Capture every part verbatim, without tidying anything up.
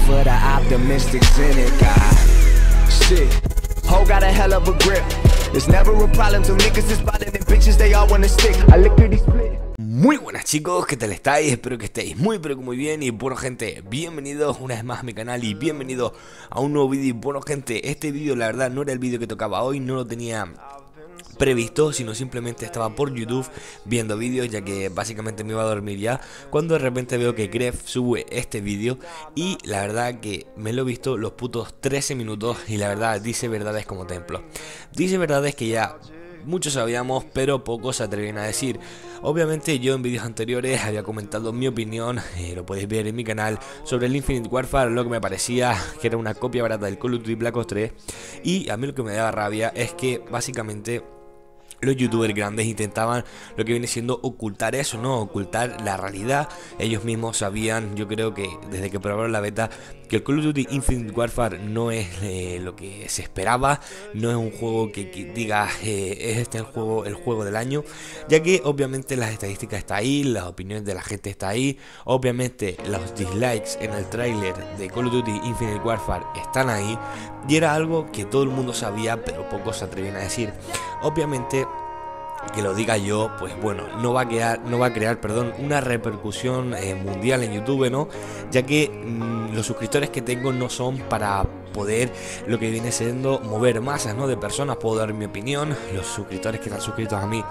for the optimistics in it, God. Shit, ho got a hell of a grip. There's never a problem till niggas is ballin' and bitches they all wanna stick. I lick through these split. Muy buenas chicos, ¿qué tal estáis? Espero que estéis muy pero que muy bien. Y bueno gente, bienvenidos una vez más a mi canal y bienvenidos a un nuevo vídeo. Y bueno gente, este vídeo la verdad no era el vídeo que tocaba hoy, no lo tenía previsto, sino simplemente estaba por YouTube viendo vídeos, ya que básicamente me iba a dormir ya, cuando de repente veo que Gref sube este vídeo y la verdad que me lo he visto los putos trece minutos y la verdad dice verdades como templo. Dice verdades que ya muchos sabíamos, pero pocos se atreven a decir. Obviamente yo en vídeos anteriores había comentado mi opinión, eh, lo podéis ver en mi canal, sobre el Infinite Warfare, lo que me parecía que era una copia barata del Call of Duty Black Ops tres. Y a mí lo que me daba rabia es que básicamente los youtubers grandes intentaban lo que viene siendo ocultar eso, ¿no? Ocultar la realidad. Ellos mismos sabían, yo creo que desde que probaron la beta, que el Call of Duty Infinite Warfare no es eh, lo que se esperaba. No es un juego que, que diga eh, es este el juego, el juego del año, ya que obviamente las estadísticas están ahí, las opiniones de la gente están ahí, obviamente los dislikes en el tráiler de Call of Duty Infinite Warfare están ahí, y era algo que todo el mundo sabía, pero pocos se atrevían a decir. Obviamente que lo diga yo, pues bueno, no va a crear, no va a crear, perdón, una repercusión eh, mundial en YouTube, ¿no? Ya que mmm, los suscriptores que tengo no son para poder lo que viene siendo mover masas, ¿no? De personas. Puedo dar mi opinión. Los suscriptores que están suscritos a mí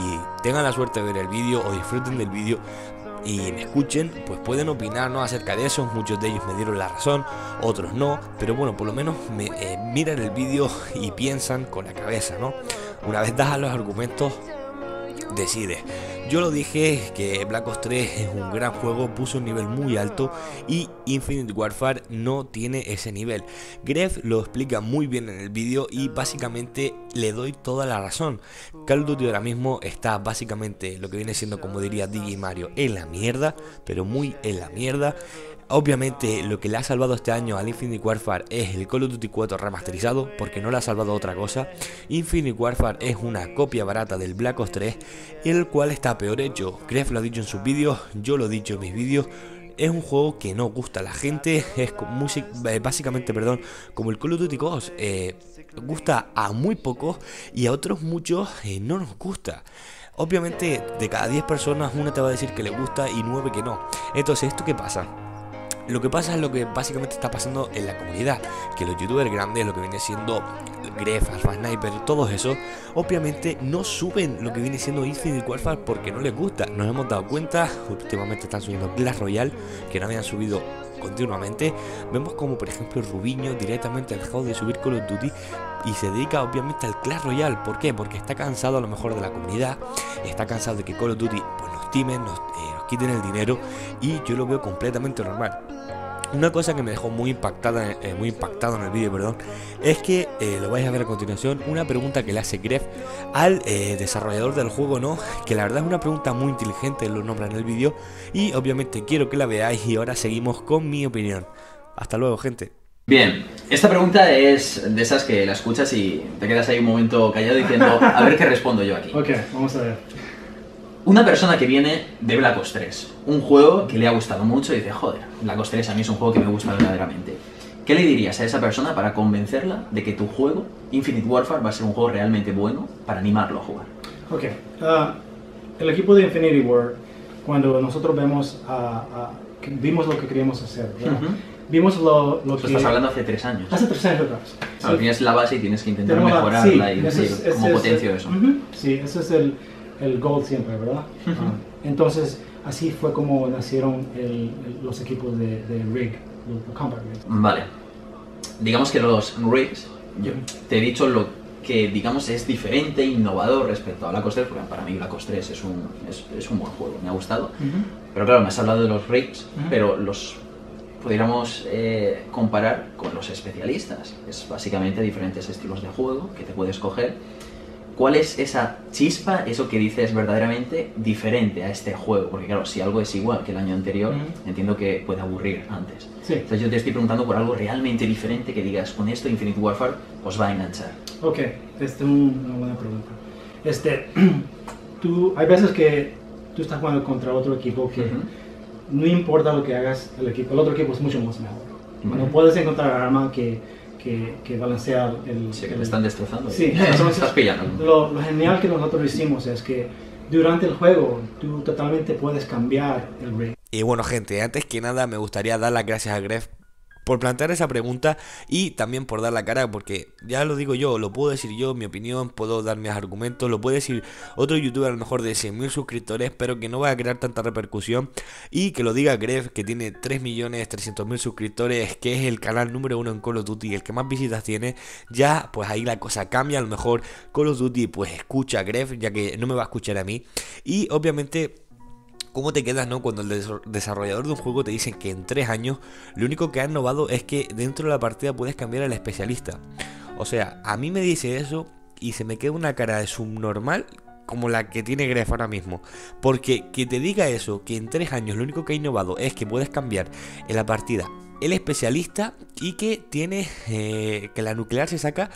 y tengan la suerte de ver el vídeo o disfruten del vídeo y me escuchen, pues pueden opinar, ¿no? Acerca de eso. Muchos de ellos me dieron la razón, otros no, pero bueno, por lo menos me, eh, miran el vídeo y piensan con la cabeza, ¿no? Una vez das a los argumentos, decides. Yo lo dije que Black Ops tres es un gran juego, puso un nivel muy alto y Infinite Warfare no tiene ese nivel. Gref lo explica muy bien en el vídeo y básicamente le doy toda la razón. Call of Duty ahora mismo está básicamente lo que viene siendo, como diría D J Mario, en la mierda, pero muy en la mierda. Obviamente lo que le ha salvado este año al Infinite Warfare es el Call of Duty cuatro remasterizado, porque no le ha salvado otra cosa. Infinite Warfare es una copia barata del Black Ops tres, el cual está peor hecho. Gref lo ha dicho en sus vídeos, yo lo he dicho en mis vídeos. Es un juego que no gusta a la gente, es música, básicamente, perdón, como el Call of Duty Ghost, eh, gusta a muy pocos y a otros muchos eh, no nos gusta. Obviamente de cada diez personas una te va a decir que le gusta y nueve que no. Entonces, ¿esto qué pasa? Lo que pasa es lo que básicamente está pasando en la comunidad, que los youtubers grandes, lo que viene siendo Gref, Alpha Sniper, todos esos, obviamente no suben lo que viene siendo Infinite Warfare porque no les gusta. Nos hemos dado cuenta, últimamente están subiendo Clash Royale, que no habían subido continuamente. Vemos como por ejemplo Rubiño directamente ha dejado de subir Call of Duty y se dedica obviamente al Clash Royale. ¿Por qué? Porque está cansado a lo mejor de la comunidad, está cansado de que Call of Duty pues nos timen, nos, eh, nos quiten el dinero, y yo lo veo completamente normal. Una cosa que me dejó muy impactada, eh, muy impactado en el vídeo, perdón, es que, eh, lo vais a ver a continuación, una pregunta que le hace Gref al eh, desarrollador del juego, ¿no? Que la verdad es una pregunta muy inteligente, lo nombra en el vídeo, y obviamente quiero que la veáis, y ahora seguimos con mi opinión. Hasta luego, gente. Bien, esta pregunta es de esas que la escuchas y te quedas ahí un momento callado diciendo, a ver qué respondo yo aquí. Ok, vamos a ver. Una persona que viene de Black Ops tres, un juego que le ha gustado mucho y dice, joder, Black Ops tres a mí es un juego que me gusta verdaderamente. ¿Qué le dirías a esa persona para convencerla de que tu juego, Infinite Warfare, va a ser un juego realmente bueno para animarlo a jugar? Ok, uh, el equipo de Infinity War, cuando nosotros vemos, uh, uh, que vimos lo que queríamos hacer, ¿verdad? Uh-huh. Vimos lo, lo Tú que... estás hablando hace tres años. Hace tres años atrás. Claro, sí. Tienes la base y tienes que intentar Tenemos mejorarla la, sí, y decir es, cómo potencio eso. Uh-huh. Sí, ese es el, el goal siempre, ¿verdad? Uh-huh. uh, entonces, así fue como nacieron el, el, los equipos de, de Rig, los Combat Rig. Vale. Digamos que los Rigs, yo uh-huh. te he dicho lo que digamos es diferente, innovador respecto a Black Ops tres, porque para mí Black Ops tres es un, es, es un buen juego, me ha gustado. Uh-huh. Pero claro, me has hablado de los Rigs, uh-huh. pero los pudiéramos eh, comparar con los especialistas. Es básicamente diferentes estilos de juego que te puedes coger. ¿Cuál es esa chispa, eso que dices verdaderamente diferente a este juego? Porque claro, si algo es igual que el año anterior, uh-huh. entiendo que puede aburrir antes. Sí. Entonces yo te estoy preguntando por algo realmente diferente que digas, con esto Infinite Warfare os va a enganchar. Ok, esta es una buena pregunta. Este, tú, hay veces que tú estás jugando contra otro equipo que uh-huh. no importa lo que hagas, el, equipo, el otro equipo es mucho más mejor. No puedes encontrar arma que, que, que balancea el... Sí, que el, te están destrozando. Sí, entonces, estás pillando. Lo, lo genial que nosotros hicimos es que durante el juego tú totalmente puedes cambiar el rig. Y bueno, gente, antes que nada me gustaría dar las gracias a Gref por plantear esa pregunta y también por dar la cara, porque ya lo digo yo, lo puedo decir yo, mi opinión, puedo dar mis argumentos, lo puede decir otro youtuber a lo mejor de cien mil suscriptores, pero que no va a crear tanta repercusión, y que lo diga Gref, que tiene tres millones trescientos mil suscriptores, que es el canal número uno en Call of Duty, el que más visitas tiene. Ya pues ahí la cosa cambia, a lo mejor Call of Duty pues escucha a Gref, ya que no me va a escuchar a mí, y obviamente... ¿Cómo te quedas, no? Cuando el desarrollador de un juego te dicen que en tres años lo único que ha innovado es que dentro de la partida puedes cambiar al especialista? O sea, a mí me dice eso y se me queda una cara de subnormal como la que tiene Gref ahora mismo. Porque que te diga eso, que en tres años lo único que ha innovado es que puedes cambiar en la partida el especialista y que tiene eh, que la nuclear se saca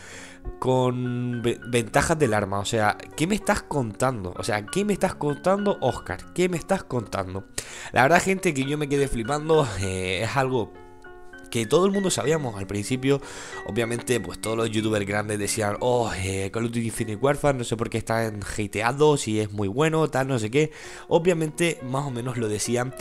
con ventajas del arma. O sea, ¿qué me estás contando? O sea, ¿qué me estás contando, Oscar? ¿Qué me estás contando? La verdad, gente, que yo me quedé flipando. eh, Es algo que todo el mundo sabíamos al principio. Obviamente, pues todos los youtubers grandes decían: oh, eh, Call of Duty Infinite Warfare, no sé por qué están hateados, si es muy bueno, tal, no sé qué. Obviamente, más o menos lo decían,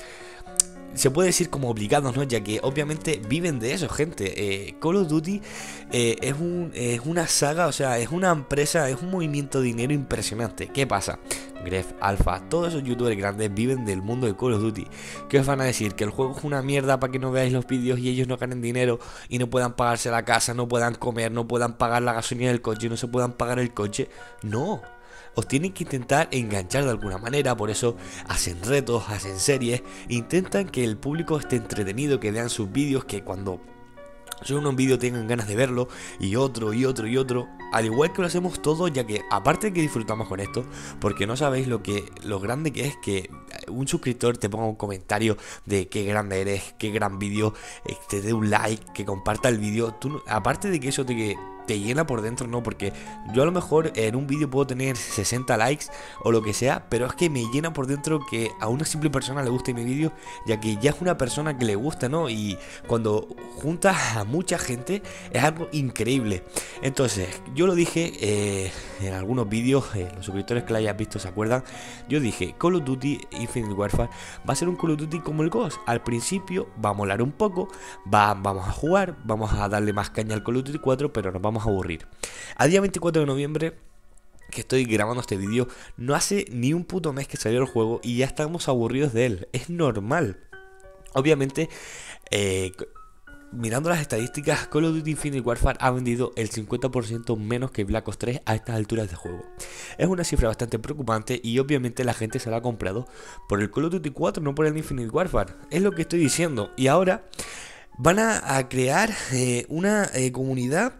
se puede decir como obligados, ¿no? Ya que obviamente viven de eso, gente. eh, Call of Duty eh, es, un, es una saga, o sea, es una empresa, es un movimiento de dinero impresionante. ¿Qué pasa? Gref, Alpha, todos esos youtubers grandes viven del mundo de Call of Duty. ¿Qué os van a decir? ¿Que el juego es una mierda para que no veáis los vídeos y ellos no ganen dinero y no puedan pagarse la casa, no puedan comer, no puedan pagar la gasolina del coche, no se puedan pagar el coche? No. Os tienen que intentar enganchar de alguna manera, por eso hacen retos, hacen series, intentan que el público esté entretenido, que vean sus vídeos, que cuando suben un vídeo tengan ganas de verlo, y otro, y otro, y otro, al igual que lo hacemos todos, ya que aparte de que disfrutamos con esto, porque no sabéis lo que lo grande que es que un suscriptor te ponga un comentario de qué grande eres, qué gran vídeo, eh, te dé un like, que comparta el vídeo. Tú, aparte de que eso te, te llena por dentro, no, porque yo a lo mejor en un vídeo puedo tener sesenta likes o lo que sea, pero es que me llena por dentro que a una simple persona le guste mi vídeo, ya que ya es una persona que le gusta, ¿no? Y cuando juntas a mucha gente es algo increíble. Entonces, yo lo dije eh, en algunos vídeos, eh, los suscriptores que la hayas visto se acuerdan, yo dije: Call of Duty Infinite Warfare va a ser un Call of Duty como el Ghost. Al principio va a molar un poco, va, vamos a jugar, vamos a darle más caña al Call of Duty cuatro, pero nos vamos a aburrir. A día veinticuatro de noviembre, que estoy grabando este vídeo, no hace ni un puto mes que salió el juego y ya estamos aburridos de él. Es normal. Obviamente, eh, mirando las estadísticas, Call of Duty Infinite Warfare ha vendido el cincuenta por ciento menos que Black Ops tres a estas alturas de juego. Es una cifra bastante preocupante y obviamente la gente se la ha comprado por el Call of Duty cuatro, no por el Infinite Warfare. Es lo que estoy diciendo. Y ahora van a, a crear eh, una eh, comunidad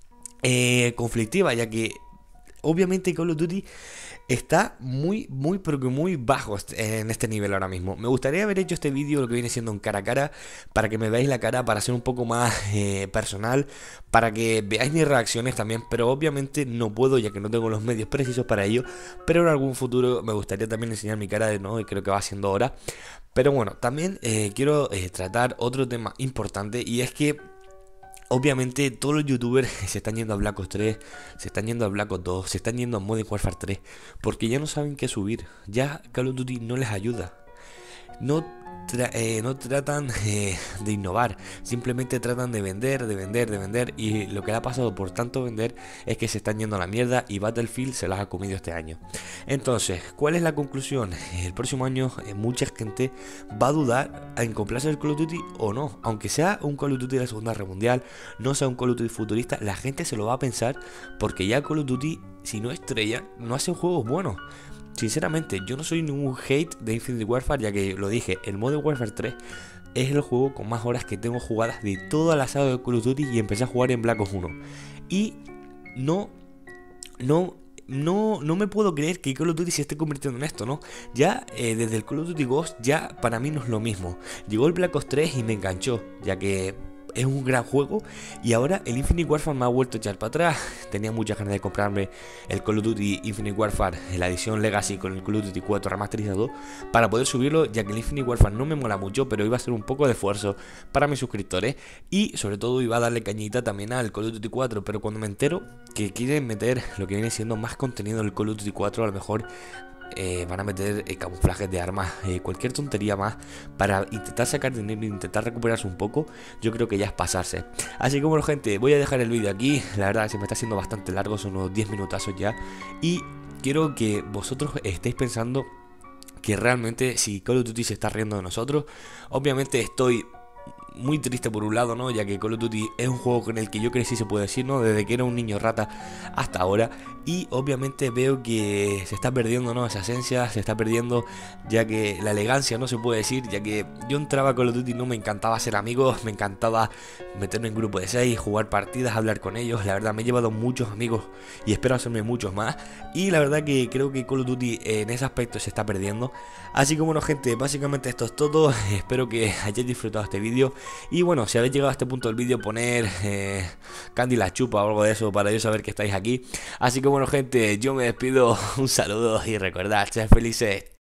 eh, conflictiva, ya que obviamente Call of Duty está muy, muy, pero que muy bajo en este nivel ahora mismo. Me gustaría haber hecho este vídeo, lo que viene siendo en cara a cara, para que me veáis la cara, para ser un poco más eh, personal, para que veáis mis reacciones también, pero obviamente no puedo, ya que no tengo los medios precisos para ello. Pero en algún futuro me gustaría también enseñar mi cara, de no, y creo que va siendo hora. Pero bueno, también eh, quiero eh, tratar otro tema importante, y es que obviamente todos los youtubers se están yendo a Black Ops tres, se están yendo a Black Ops dos, se están yendo a Modern Warfare tres, porque ya no saben qué subir. Ya Call of Duty no les ayuda. No, tra eh, no tratan eh, de innovar, simplemente tratan de vender, de vender, de vender, y lo que le ha pasado por tanto vender es que se están yendo a la mierda y Battlefield se las ha comido este año. Entonces, ¿cuál es la conclusión? El próximo año eh, mucha gente va a dudar en comprarse el Call of Duty o no. Aunque sea un Call of Duty de la Segunda Guerra Mundial, no sea un Call of Duty futurista, la gente se lo va a pensar, porque ya Call of Duty, si no estrella, no hacen juegos buenos. Sinceramente, yo no soy ningún hate de Infinite Warfare, ya que lo dije, el Modern Warfare tres es el juego con más horas que tengo jugadas de toda la saga de Call of Duty, y empecé a jugar en Black Ops uno. Y no, no, no, no me puedo creer que Call of Duty se esté convirtiendo en esto, ¿no? Ya eh, desde el Call of Duty Ghost, ya para mí no es lo mismo. Llegó el Black Ops tres y me enganchó, ya que es un gran juego. Y ahora el Infinite Warfare me ha vuelto a echar para atrás. Tenía muchas ganas de comprarme el Call of Duty Infinite Warfare, la edición Legacy con el Call of Duty cuatro remasterizado, para poder subirlo, ya que el Infinite Warfare no me mola mucho, pero iba a ser un poco de esfuerzo para mis suscriptores. Y sobre todo iba a darle cañita también al Call of Duty cuatro. Pero cuando me entero que quieren meter lo que viene siendo más contenido del Call of Duty cuatro, a lo mejor Eh, van a meter eh, camuflajes de armas, eh, cualquier tontería más para intentar sacar dinero e intentar recuperarse un poco, yo creo que ya es pasarse. Así que bueno, gente, voy a dejar el vídeo aquí. La verdad que se me está haciendo bastante largo, son unos diez minutazos ya. Y quiero que vosotros estéis pensando que realmente si Call of Duty se está riendo de nosotros. Obviamente estoy muy triste por un lado, ¿no? Ya que Call of Duty es un juego con el que yo crecí, se puede decir, ¿no? Desde que era un niño rata hasta ahora. Y obviamente veo que se está perdiendo, ¿no? Esa esencia, se está perdiendo, ya que la elegancia, no se puede decir, ya que yo entraba a Call of Duty, no me encantaba ser amigos, me encantaba meterme en grupo de seis, jugar partidas, hablar con ellos. La verdad me he llevado muchos amigos y espero hacerme muchos más. Y la verdad que creo que Call of Duty en ese aspecto se está perdiendo. Así que bueno, gente, básicamente esto es todo. Espero que hayáis disfrutado este vídeo. Y bueno, si habéis llegado a este punto del vídeo, poner eh, Candy la chupa o algo de eso para yo saber que estáis aquí. Así que bueno, gente, yo me despido, un saludo y recordad, sed felices.